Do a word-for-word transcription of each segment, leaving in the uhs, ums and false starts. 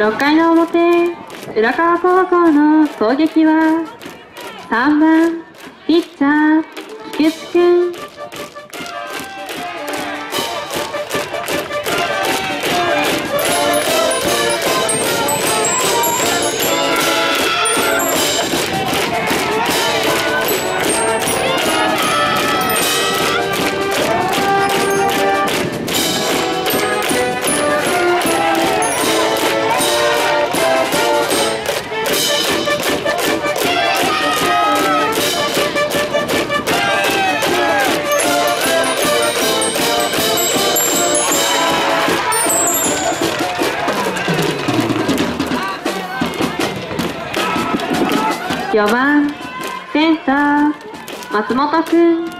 ろっかいの表、浦川高校の攻撃はさんばんピッチャー菊池くん。よんばんセンター松本くん。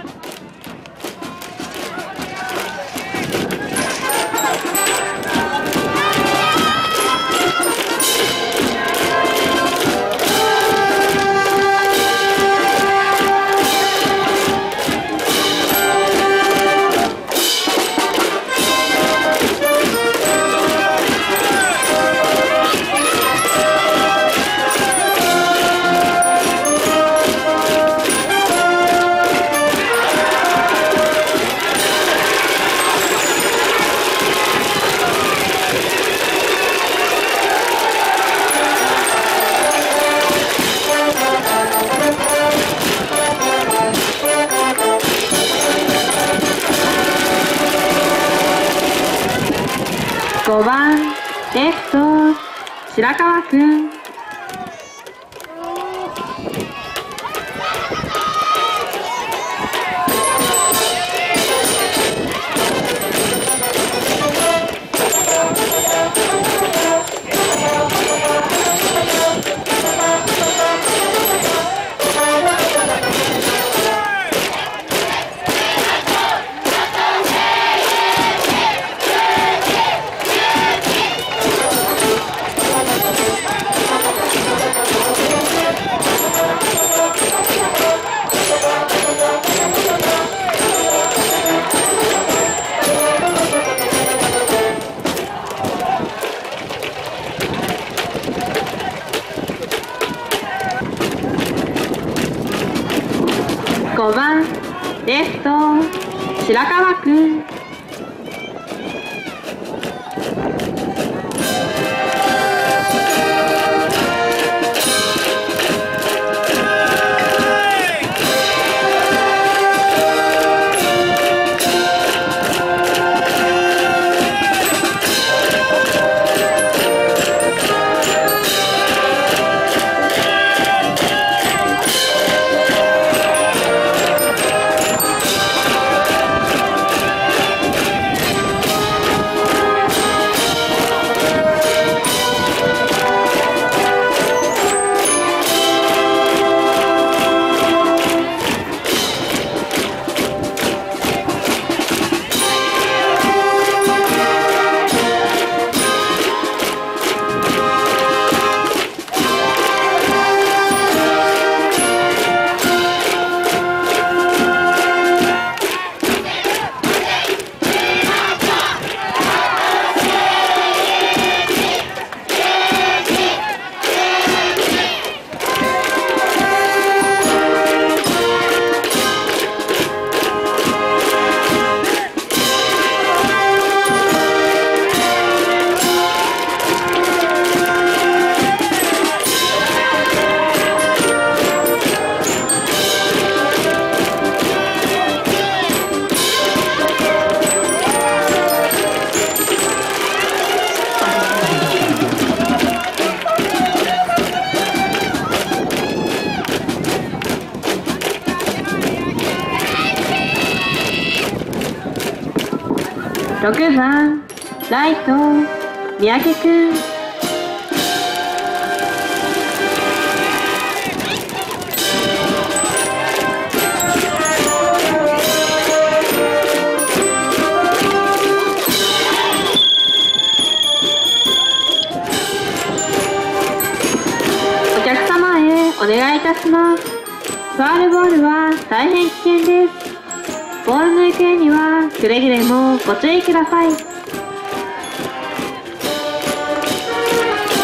ごばんレフト白川くん。ごばんレフト白川くん。ろくばんライト三宅くん。お客様へお願いいたします。ファウルボールは大変危険です。ボールの行方にはくれぐれもご注意ください。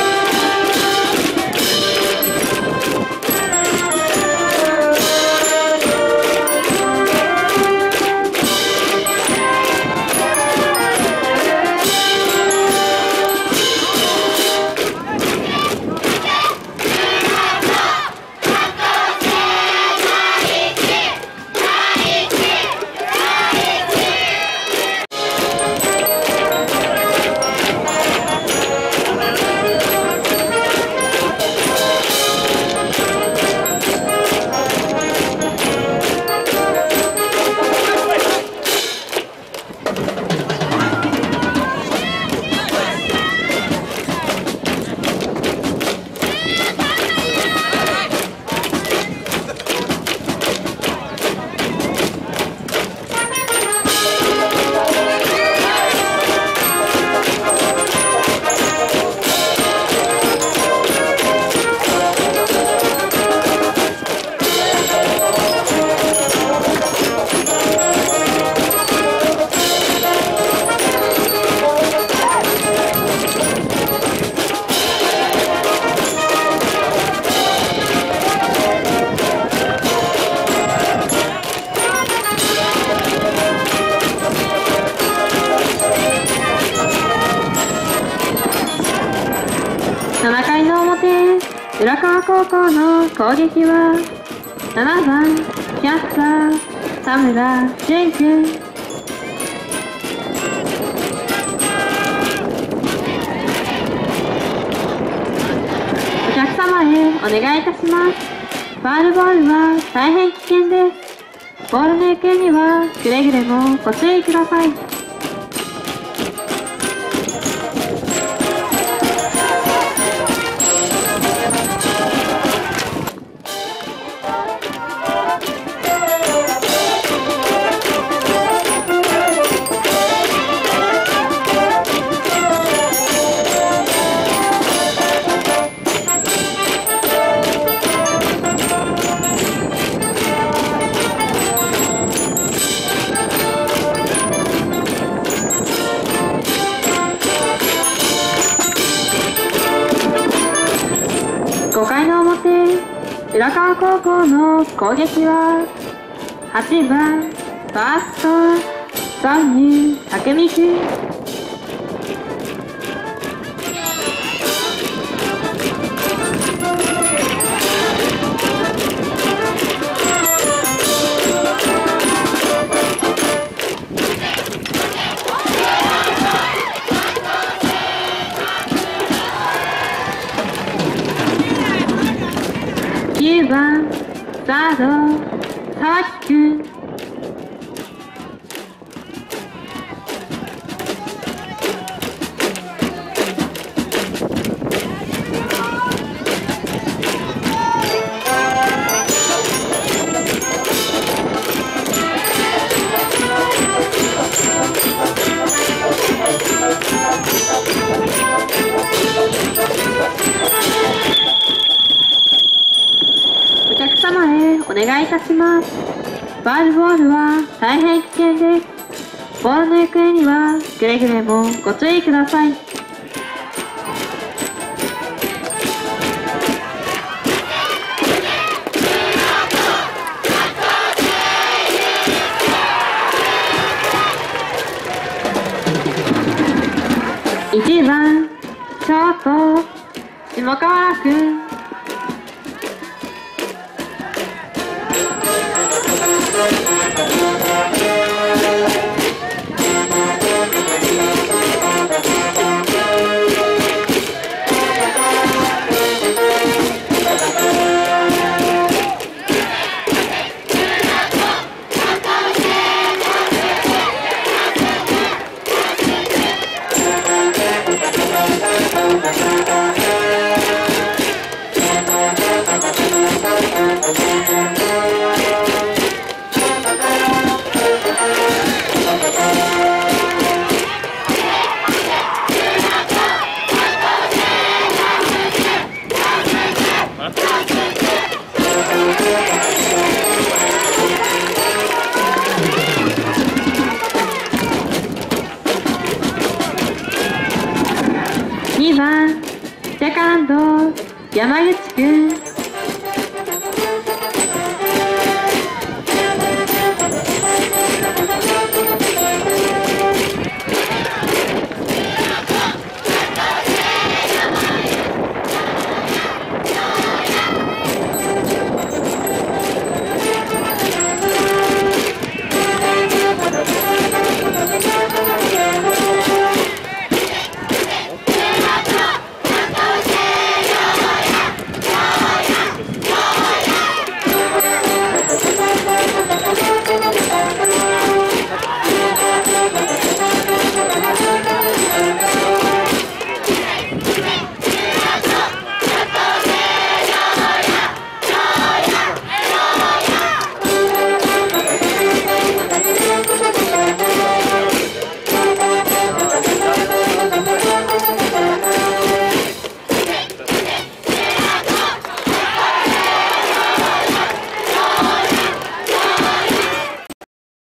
川高校の攻撃はななばんキャッチャー田村淳君。お客様へお願いいたします。ファウルボールは大変危険です。ボールの行方にはくれぐれもご注意ください。ごかいの表、浦川高校の攻撃ははちばんファーストソンユ拓海君。きゅうばんサード沢木君。お客様へお願いいたします。ファウルボールは大変危険です。ボールの行方にはくれぐれもご注意ください。いちばんショート下川原君。にばんセカンド山口君。